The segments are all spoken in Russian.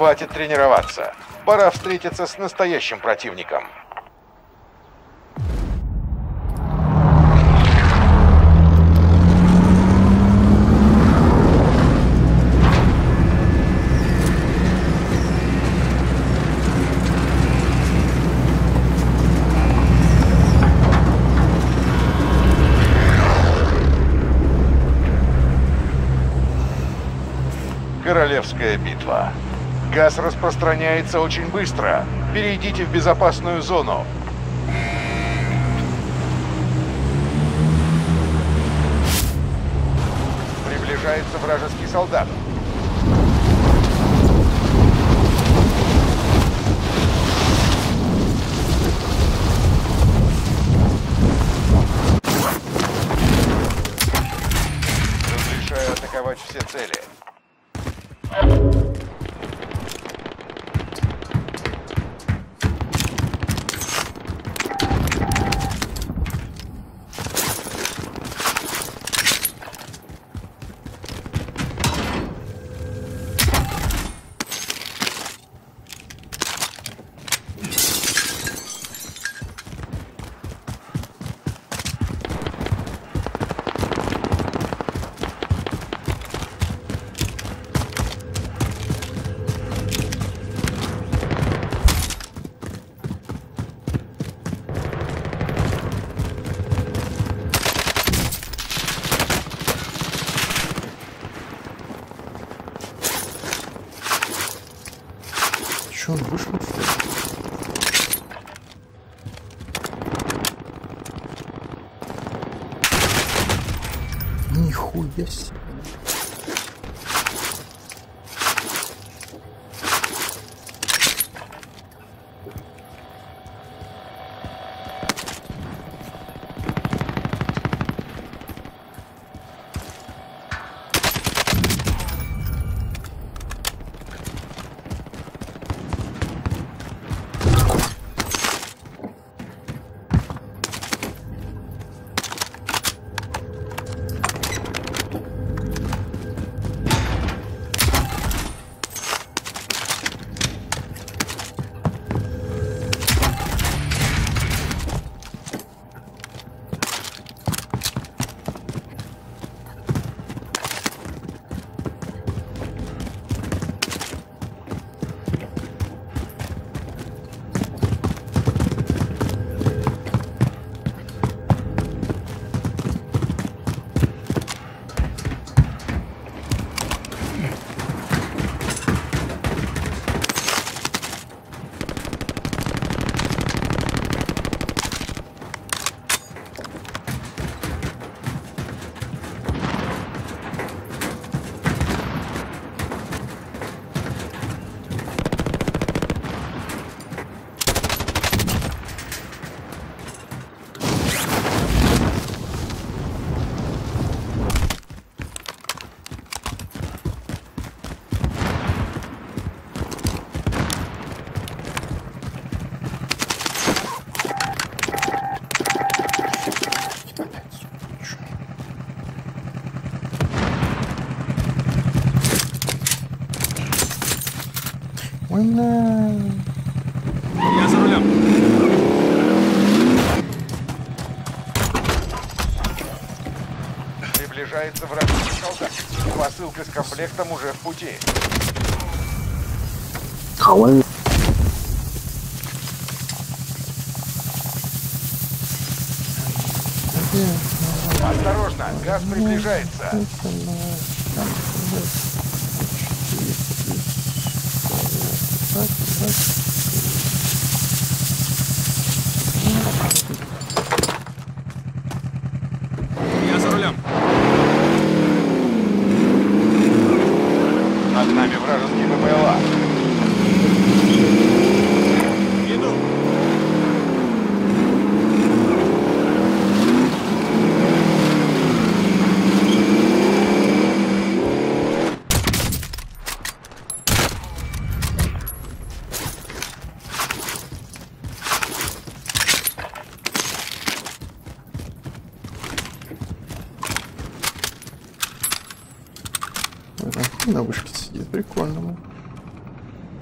Хватит тренироваться. Пора встретиться с настоящим противником. Королевская битва. Газ распространяется очень быстро. Перейдите в безопасную зону. Приближается вражеский солдат. Разрешаю атаковать все цели. Че он вышел? Нихуя себе. Ой, на. Я за рулем. Приближается вражеский солдат. Посылка с комплектом уже в пути. Осторожно, газ приближается. Я за рулем. Над нами вражеский БПЛА. Иду. На вышке сидит, прикольно.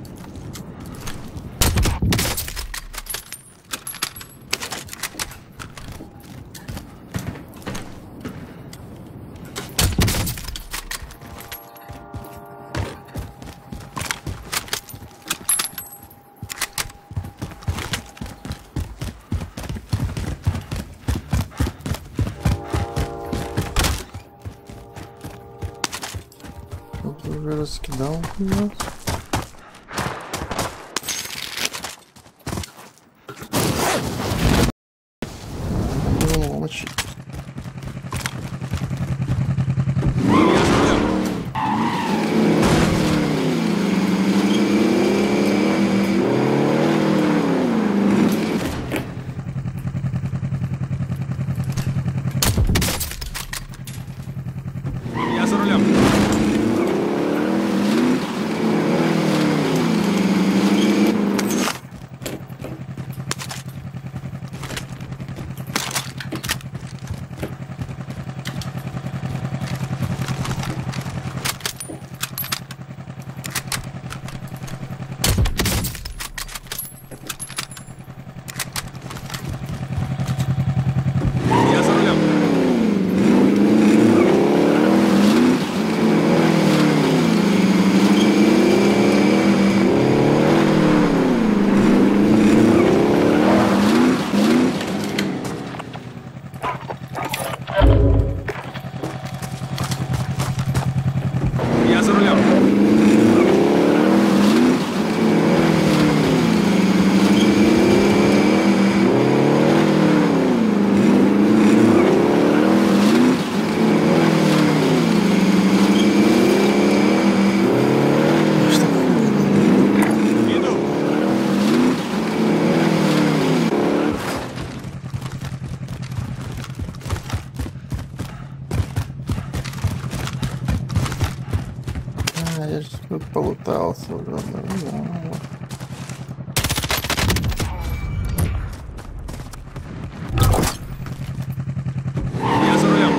Уже раскидал нас. Было мочить. Я за рулем. Я за рулем. Я за рулем. Я за рулем. Что такое? Иду. Я же тут полутался уже. Ну, Я за рулем.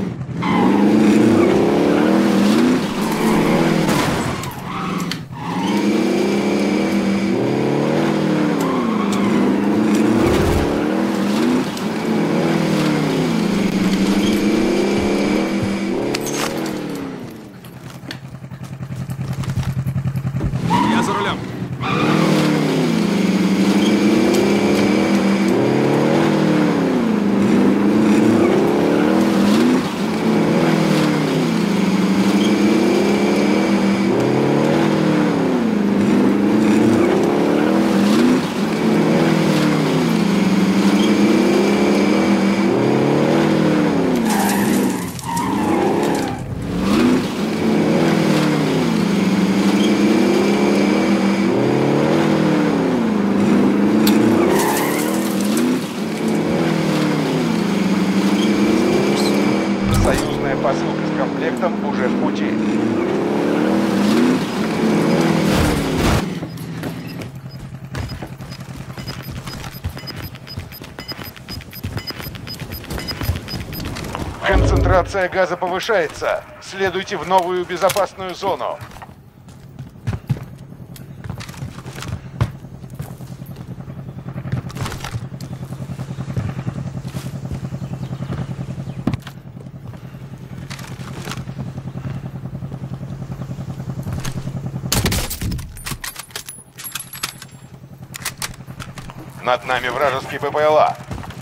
Я за рулем. Союзная посылка с комплектом уже в пути. Концентрация газа повышается. Следуйте в новую безопасную зону. Над нами вражеский БПЛА.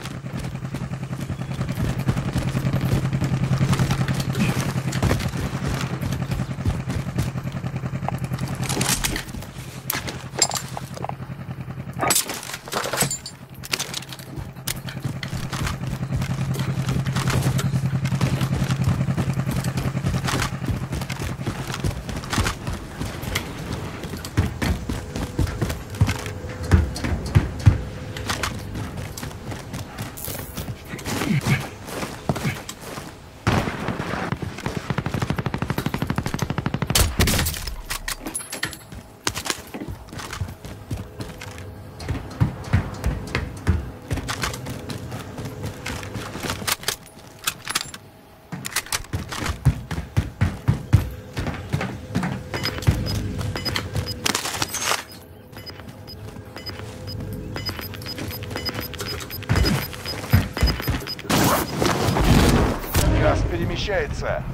Газ перемещается.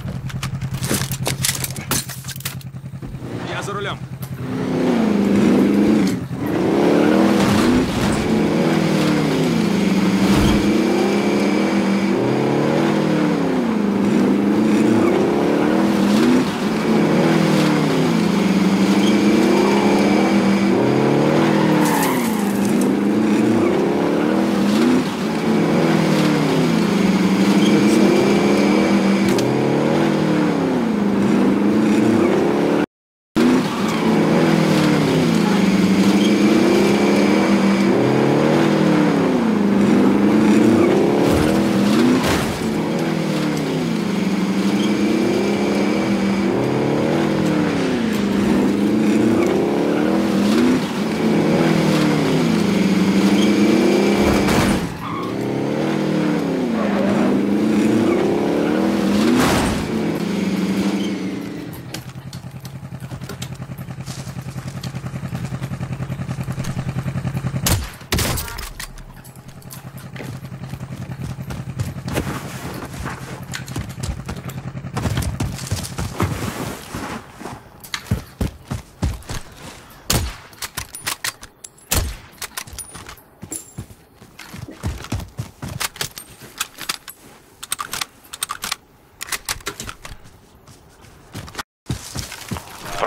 Я за рулем.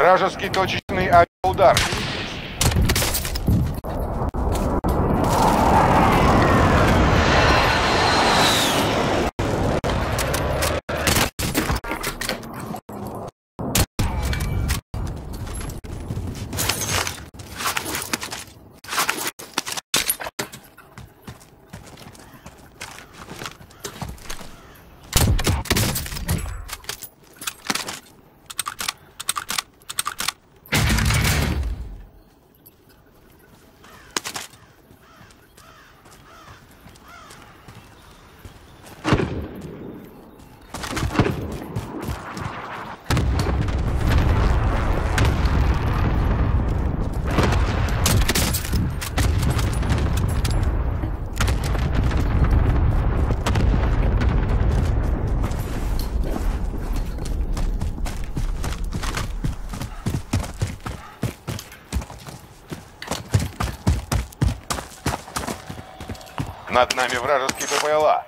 Вражеский точечный авиаудар. Над нами вражеский ППЛА.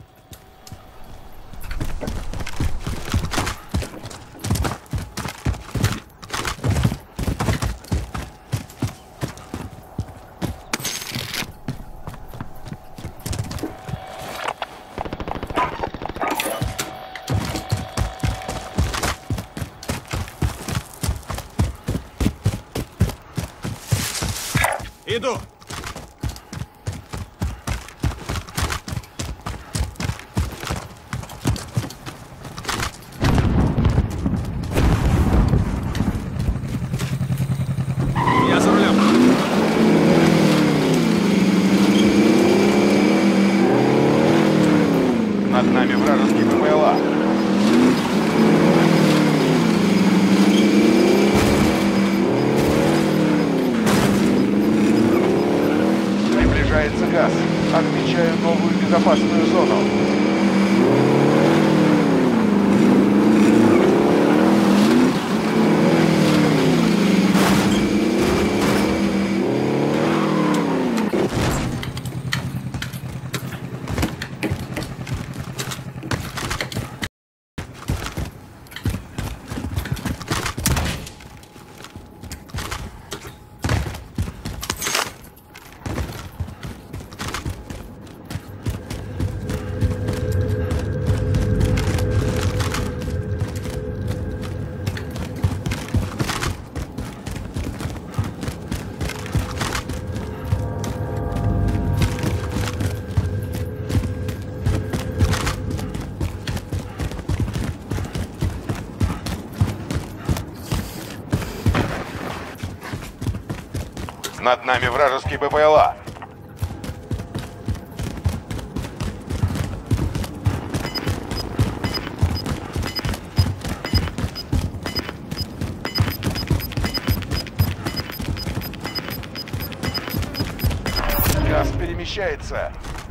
Иду! Я за рулем. Над нами вражеский ППЛА. Приближается газ. Отмечаю новую безопасную зону. Над нами вражеский ППЛА. Газ перемещается.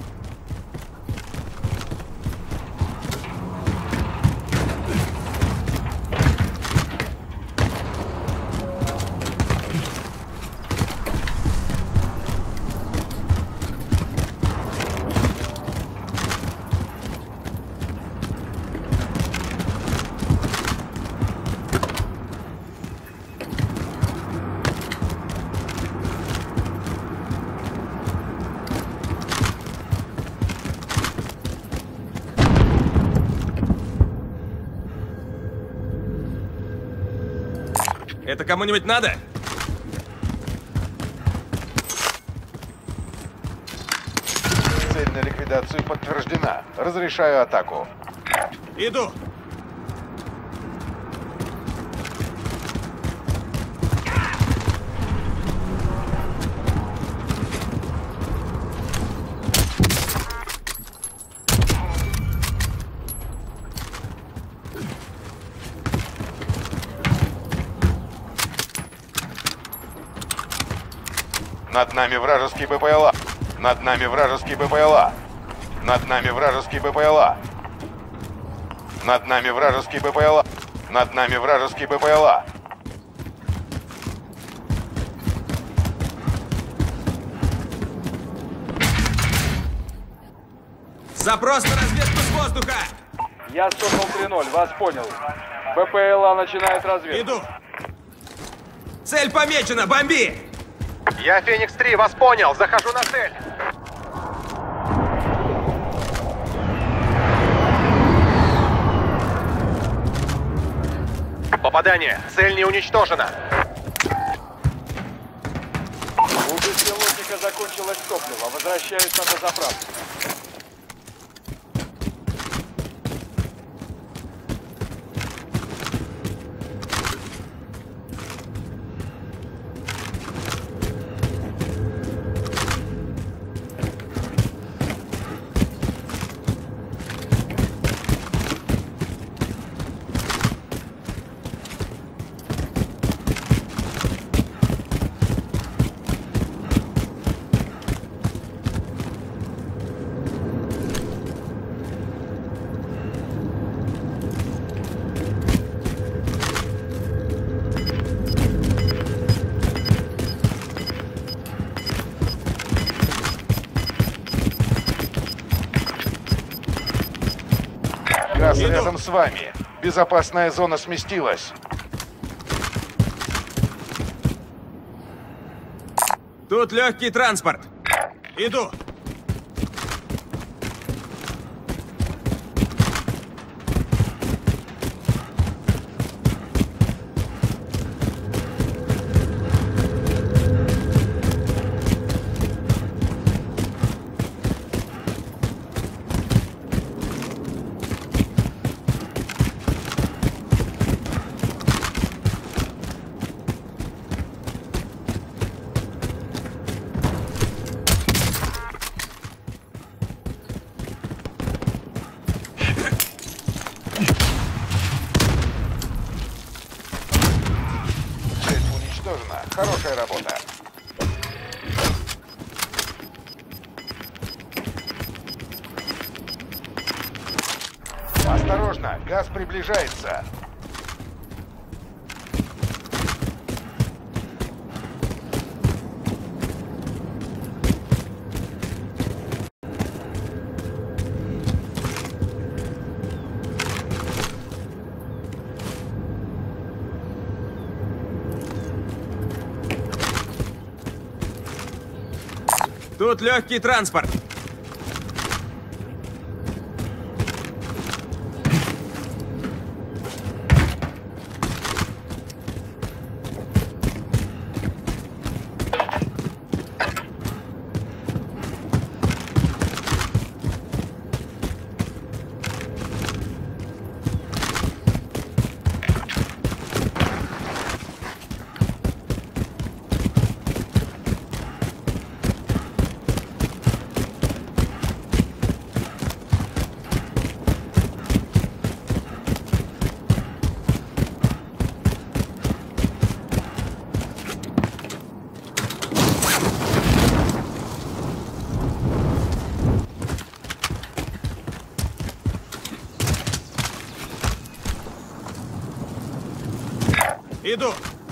Это кому-нибудь надо? Цель на ликвидацию подтверждена. Разрешаю атаку. Иду! Над нами вражеский ППЛА. Над нами вражеский ППЛА. Над нами вражеский ППЛА. Над нами вражеский ППЛА. Над нами вражеский ППЛА. Запрос на разведку с воздуха! Я Сокол 3-0, вас понял. БПЛА начинает разведку. Иду! Цель помечена, бомби! Я Феникс-3, вас понял, захожу на цель. Попадание, цель не уничтожена. У беспилотника закончилось топливо. Возвращаюсь на дозаправку. Газ рядом с вами. Безопасная зона сместилась. Тут легкий транспорт. Иду. Цель уничтожена. Хорошая работа. Осторожно, газ приближается. Тут легкий транспорт. Иду.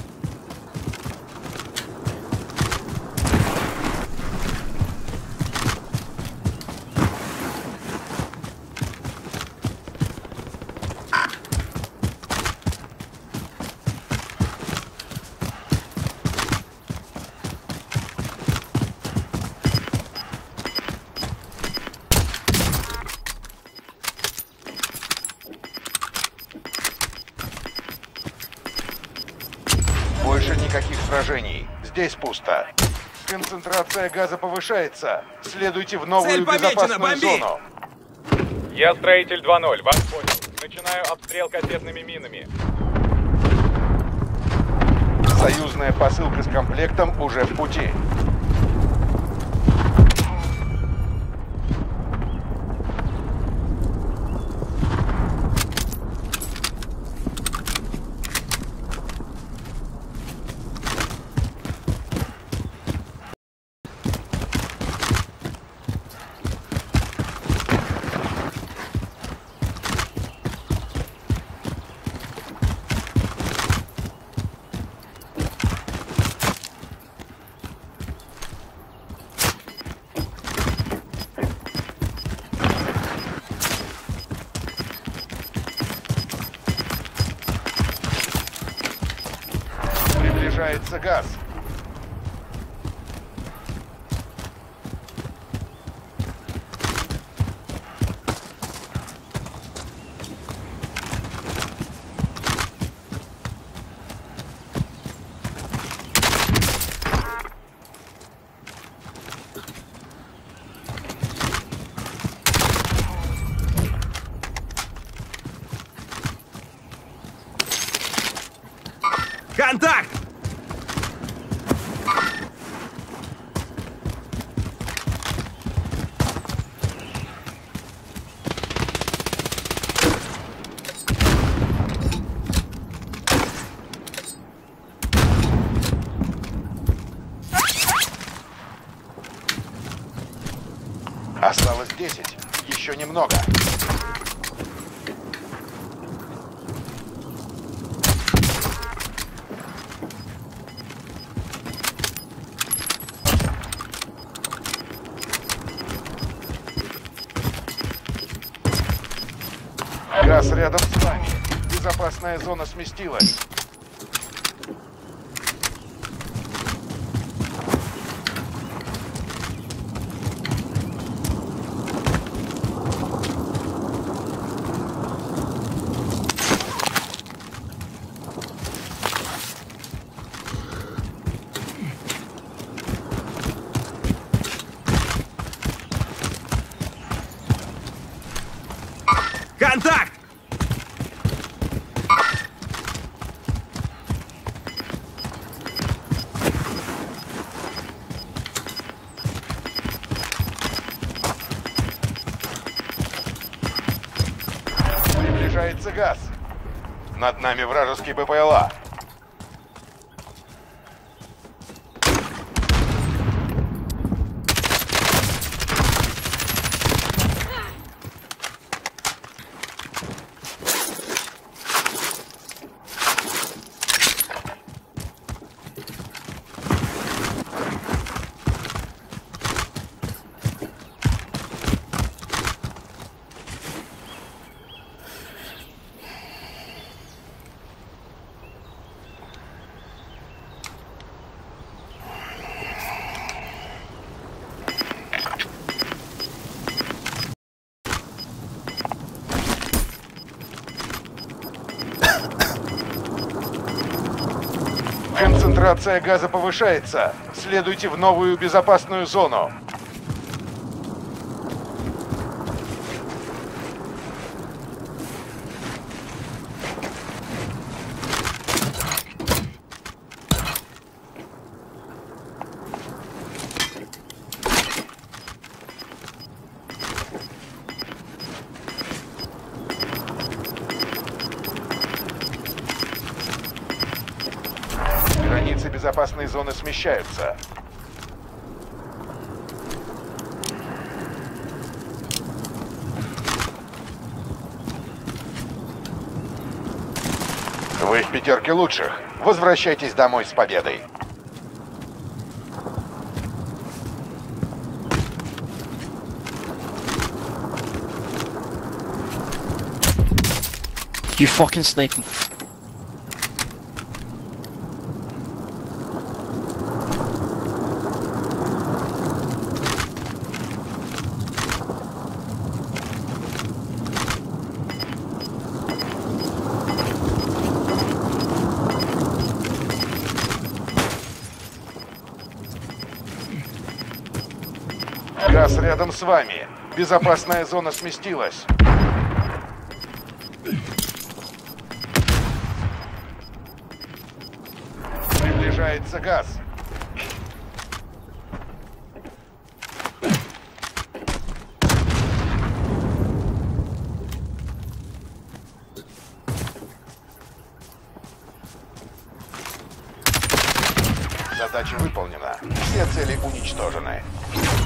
Больше никаких сражений. Здесь пусто. Концентрация газа повышается. Следуйте в новую Цель помечена, безопасную бомби! зону. Я строитель 2-0, вас понял. Начинаю обстрел кассетными минами. Союзная посылка с комплектом уже в пути. Приближается газ. Контакт! Осталось 10. Еще немного. Газ рядом с вами. Безопасная зона сместилась. Контакт! Приближается газ. Над нами вражеский БПЛА. Концентрация газа повышается. Следуйте в новую безопасную зону. Границы безопасной зоны смещаются. Вы в пятерке лучших. Возвращайтесь домой с победой. You fucking snake. Газ рядом с вами. Безопасная зона сместилась. Приближается газ. Задача выполнена. Все цели уничтожены.